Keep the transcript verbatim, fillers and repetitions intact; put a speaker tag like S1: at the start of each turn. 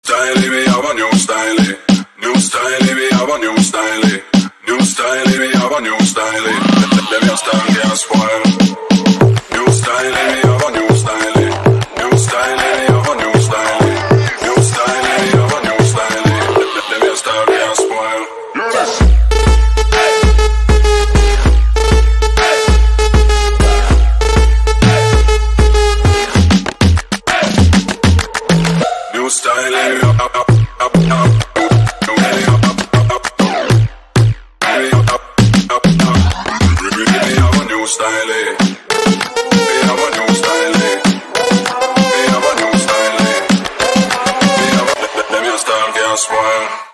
S1: style, we have a new style. New style, we have a new style. New style, we have a new style. Let me style get spoil. New style, we have a new style. New style, we have a new style. New style, we have a new style. Let me style get spoil. New style, up, up, up, up, up. Style, we have a new style. We have a new style. We have a, let, let, let me style get spoiled.